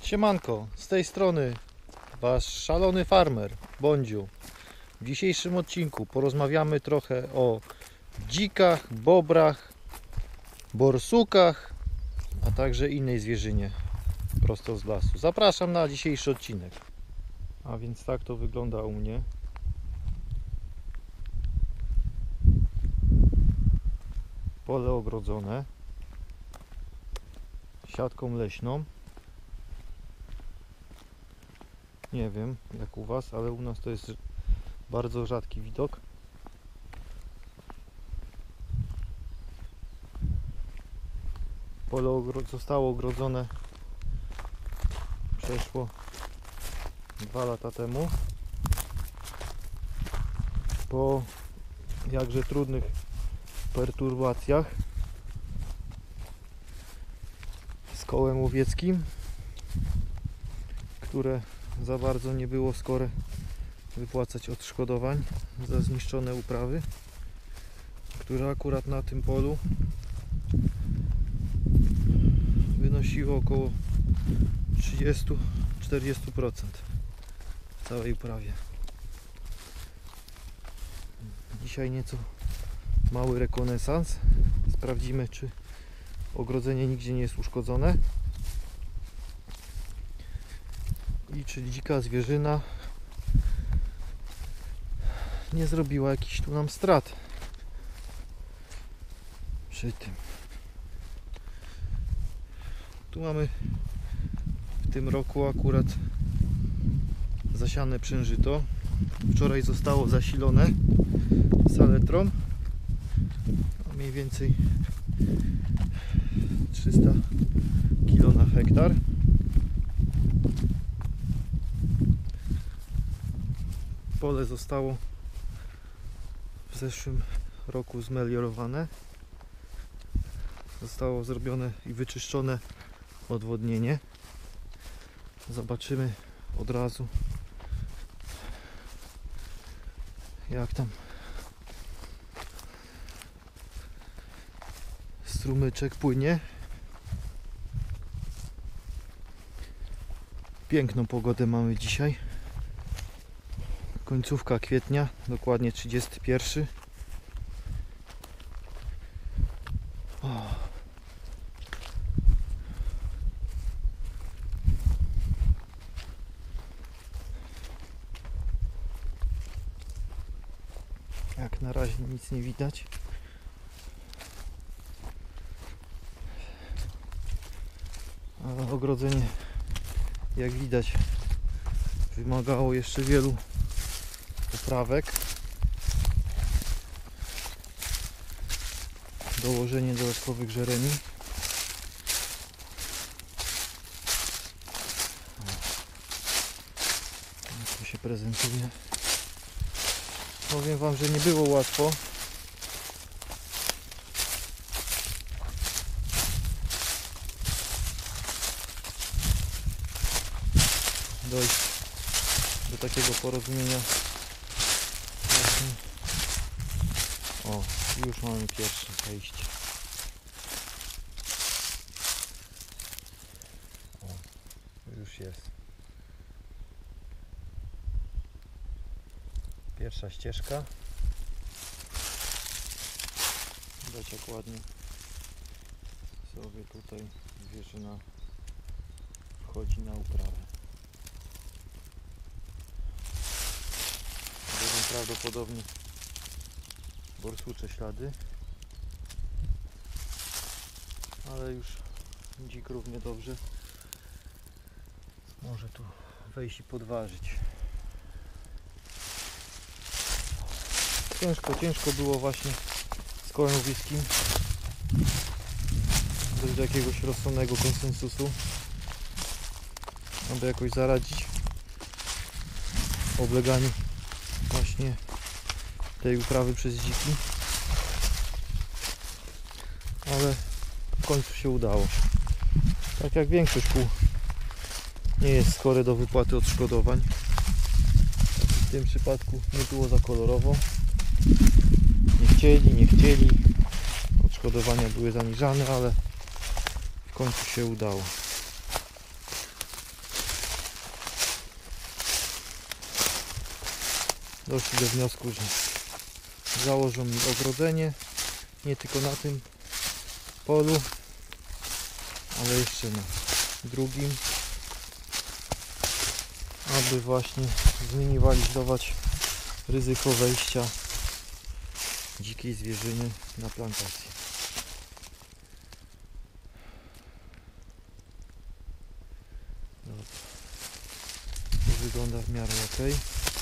Siemanko, z tej strony wasz szalony farmer, Bądziu. W dzisiejszym odcinku porozmawiamy trochę o dzikach, bobrach, borsukach, a także innej zwierzynie prosto z lasu. Zapraszam na dzisiejszy odcinek. A więc tak to wygląda u mnie. Pole ogrodzone siatką leśną. Nie wiem jak u was, ale u nas to jest bardzo rzadki widok. Pole zostało ogrodzone przeszło 2 lata temu. Po jakże trudnych perturbacjach z kołem łowieckim, które za bardzo nie było skore wypłacać odszkodowań za zniszczone uprawy, które akurat na tym polu wynosiło około 30-40% w całej uprawie. Dzisiaj nieco mały rekonesans. Sprawdzimy, czy ogrodzenie nigdzie nie jest uszkodzone i czy dzika zwierzyna nie zrobiła jakichś tu nam strat przy tym. Tu mamy w tym roku akurat zasiane przężyto. Wczoraj zostało zasilone saletrą, a mniej więcej 300 kg na hektar. Pole zostało w zeszłym roku zmeliorowane. Zostało zrobione i wyczyszczone odwodnienie. Zobaczymy od razu, jak tam strumyczek płynie. Piękną pogodę mamy dzisiaj. Końcówka kwietnia, dokładnie 31. Jak na razie nic nie widać. Ale ogrodzenie, jak widać, wymagało jeszcze wielu poprawek. Dołożenie dodatkowych żeremi. Jak to się prezentuje. Powiem wam, że nie było łatwo. Dojść do takiego porozumienia. O, już mamy pierwsze wejście. O, już jest. Pierwsza ścieżka. Widać, jak ładnie sobie tutaj zwierzyna wchodzi na uprawę. Będą prawdopodobnie borsucze ślady, ale już dzik równie dobrze może tu wejść i podważyć. Ciężko było właśnie z kołem łowieckim dojść do jakiegoś rozsądnego konsensusu, aby jakoś zaradzić obleganiu właśnie tej uprawy przez dziki, ale w końcu się udało. Tak jak większość kół nie jest skore do wypłaty odszkodowań, tak w tym przypadku nie było za kolorowo. Nie chcieli, odszkodowania były zaniżane, ale w końcu się udało. doszli do wniosku, że założą mi ogrodzenie nie tylko na tym polu, ale jeszcze na drugim, aby właśnie zminimalizować ryzyko wejścia dzikiej zwierzyny na plantację. Dobra. To wygląda w miarę ok.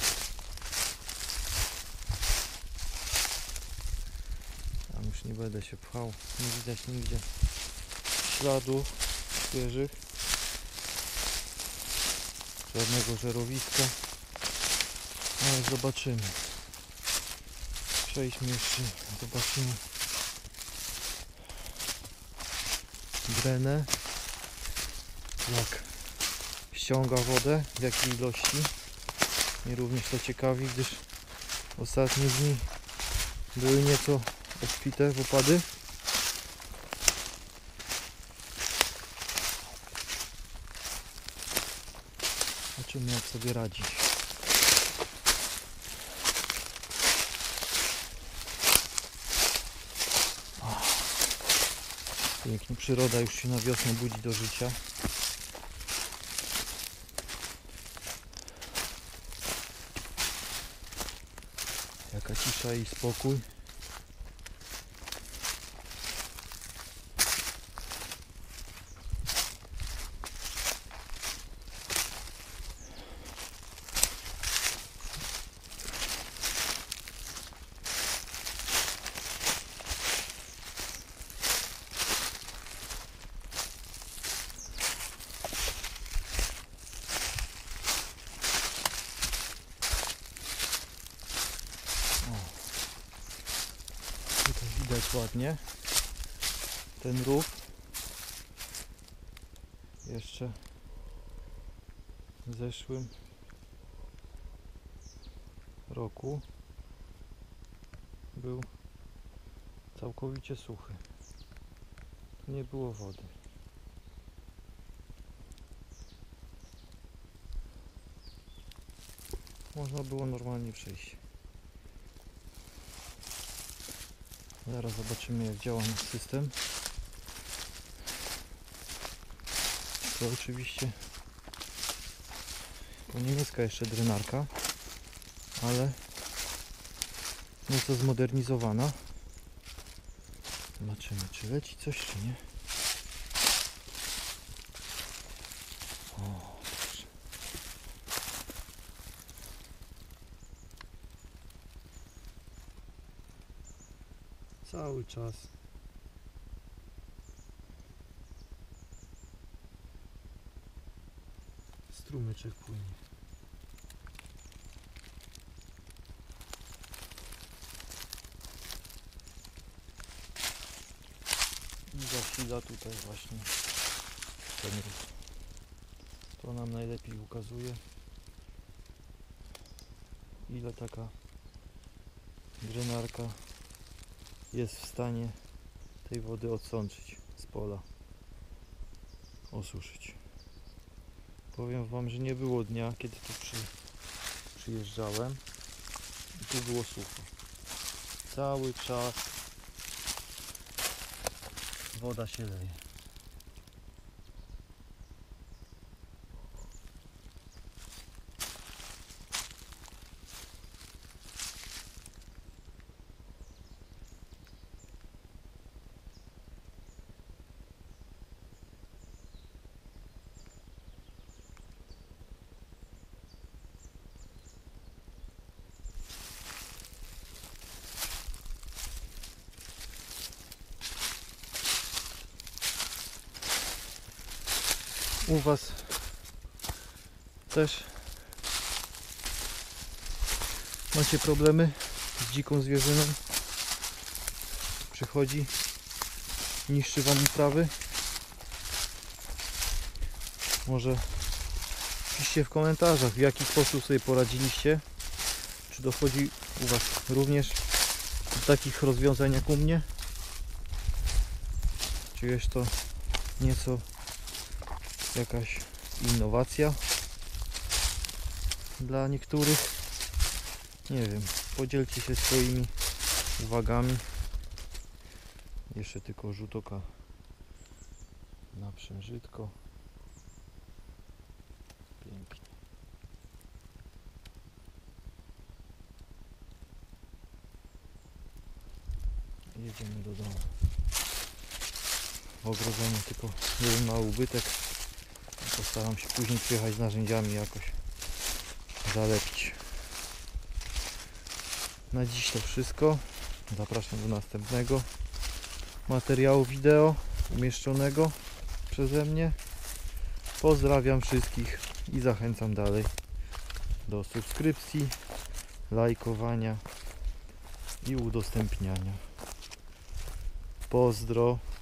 Tam już nie będę się pchał, nie widać nigdzie śladów świeżych, żadnego żerowiska, ale zobaczymy. Przejdźmy jeszcze, zobaczymy drenę, jak ściąga wodę, w jakiej ilości. Mnie również to ciekawi, gdyż ostatnie dni były nieco obfite w opady. Zobaczymy, jak sobie radzi. Pięknie, przyroda już się na wiosnę budzi do życia. Jaka cisza i spokój. Tutaj widać ładnie ten rów. Jeszcze w zeszłym roku był całkowicie suchy. Tu nie było wody. Można było normalnie przejść. Zaraz zobaczymy, jak działa nasz system. To oczywiście po niemiecka jeszcze drenarka, ale nieco zmodernizowana. Zobaczymy, czy leci coś, czy nie. O, proszę. Cały czas strumyczek płynie. I zasila tutaj właśnie ten rów. To nam najlepiej ukazuje, ile taka drenarka jest w stanie tej wody odsączyć z pola, osuszyć. Powiem wam, że nie było dnia, kiedy tu przyjeżdżałem i tu było sucho. Cały czas woda się leje. U was też macie problemy z dziką zwierzyną? Przychodzi, niszczy wam uprawy? Może piszcie w komentarzach, w jaki sposób sobie poradziliście. Czy dochodzi u was również do takich rozwiązań jak u mnie? Czy jest to nieco jakaś innowacja dla niektórych? Nie wiem, podzielcie się swoimi uwagami. Jeszcze tylko rzut oka na przężytko. Pięknie. Jedziemy do domu. Ogrodzenie tylko jeden mały ubytek. Postaram się później przyjechać z narzędziami jakoś zalepić. Na dziś to wszystko. Zapraszam do następnego materiału wideo umieszczonego przeze mnie. Pozdrawiam wszystkich i zachęcam dalej do subskrypcji, lajkowania i udostępniania. Pozdro.